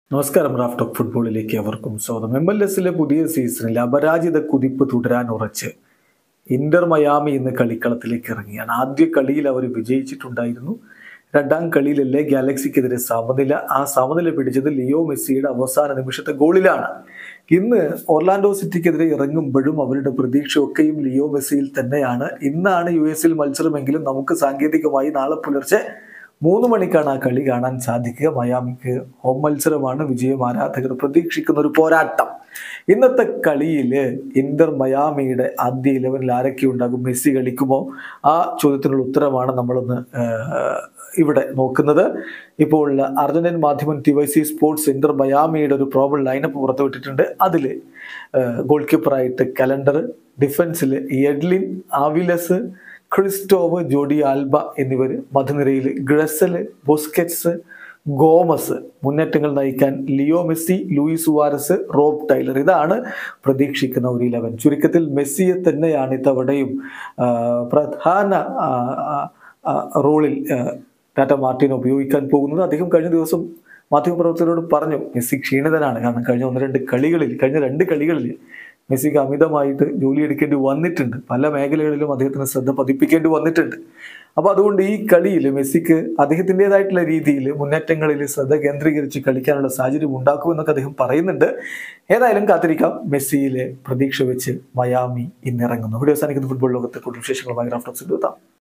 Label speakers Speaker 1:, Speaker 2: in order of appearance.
Speaker 1: നമസ്കാരം. Raf talk ഫുട്ബോളിലേക്ക് അവർക്കും സ്വാഗതം. MLS പുതിയ സീസണിൽ അപരാജിത കുതിപ്പ് തുടരാൻ ഉറച്ച് ഇന്റർ മയാമി ഇന്ന് കളിക്കളത്തിലേക്ക് ഇറങ്ങിയാണ്. ആദ്യ കളിയിൽ അവർ വിജയിച്ചിട്ടുണ്ടായിരുന്നു. രണ്ടാം കളിയിലല്ലേ ഗാലക്സിക്കെതിരെ സമനില. ആ സമനില പിടിച്ചത് ലിയോ മെസ്സിയുടെ അവസാന നിമിഷത്തെ ഗോളിലാണ്. ഇന്ന് ഒർലാൻഡോ സിറ്റിക്കെതിരെ ഇറങ്ങുമ്പോഴും അവരുടെ പ്രതീക്ഷയൊക്കെയും ലിയോ മെസ്സിയിൽ തന്നെയാണ്. ഇന്നാണ് US മത്സരമെങ്കിലും നമുക്ക് സാങ്കേതികമായി നാളെ പുലർച്ചെ 3 മണിക്കാണ് ആ കളി കാണാൻ സാധിക്കുക. മയാമിക്ക് ഹോം മത്സരമാണ്. വിജയം ആരാധകർ പ്രതീക്ഷിക്കുന്ന ഒരു പോരാട്ടം. ഇന്നത്തെ കളിയിൽ ഇന്റർ മയാമിയുടെ ആദ്യ 11 ആരൊക്കെ ഉണ്ടാകും? മെസ്സി കളിക്കുമോ? ആ ചോദ്യത്തിനുള്ള ഉത്തരമാണ് നമ്മളൊന്ന് ഇവിടെ നോക്കുന്നത്. ഇപ്പോൾ അർജന്റീൻ മാധ്യമം TYC സ്പോർട്സ് ഇന്റർ മയാമിയുടെ ഒരു പ്രോബബിൾ ലൈനപ്പ് പുറത്തുവിട്ടിട്ടുണ്ട്. അതിൽ ഗോൾ കീപ്പറായിട്ട് കലണ്ടർ, ഡിഫൻസിൽ എഡ്ലിൻ, ആവിലസ്, ക്രിസ്റ്റോവ്, ജോഡി ആൽബ എന്നിവർ, മധ്യനിരയിൽ ഗ്രസല്, ബുസ്കറ്റ്സ്, ഗോമസ്, മുന്നേറ്റങ്ങൾ നയിക്കാൻ Leo Messi, Luis Suarez, Rob Taylor. ഇതാണ് പ്രതീക്ഷിക്കുന്ന ഒരു 11. ചുരുക്കത്തിൽ മെസ്സിയെ തന്നെയാണ് ഇത്തവണയും പ്രധാന റോളിൽ ടാറ്റ മാർട്ടിനോ ഉപയോഗിക്കാൻ പോകുന്നത്. അദ്ദേഹം കഴിഞ്ഞ ദിവസം മാധ്യമപ്രവർത്തകരോട് പറഞ്ഞു മെസ്സി ക്ഷീണിതനാണ്. കാരണം കഴിഞ്ഞ 2 കളികളിൽ മെസ്സിക്ക് അമിതമായിട്ട് ജോലിയെടുക്കേണ്ടി വന്നിട്ടുണ്ട്. പല മേഖലകളിലും അദ്ദേഹത്തിന് ശ്രദ്ധ പതിപ്പിക്കേണ്ടി വന്നിട്ടുണ്ട്. അപ്പോൾ അതുകൊണ്ട് ഈ കളിയിൽ മെസ്സിക്ക് അദ്ദേഹത്തിൻ്റെതായിട്ടുള്ള രീതിയിൽ മുന്നേറ്റങ്ങളിൽ ശ്രദ്ധ കേന്ദ്രീകരിച്ച് കളിക്കാനുള്ള സാഹചര്യം ഉണ്ടാക്കുമെന്നൊക്കെ അദ്ദേഹം പറയുന്നുണ്ട്. ഏതായാലും കാത്തിരിക്കാം. മെസ്സിയിലെ പ്രതീക്ഷ വെച്ച് മയാമി ഇന്നിറങ്ങുന്നു. വീഡിയോ അവസാനിക്കുന്ന ഫുട്ബോൾ ലോകത്തെ കൂടുതൽ വിശേഷങ്ങളുമായി റാഫ് ടോക്സിൽ എത്താം.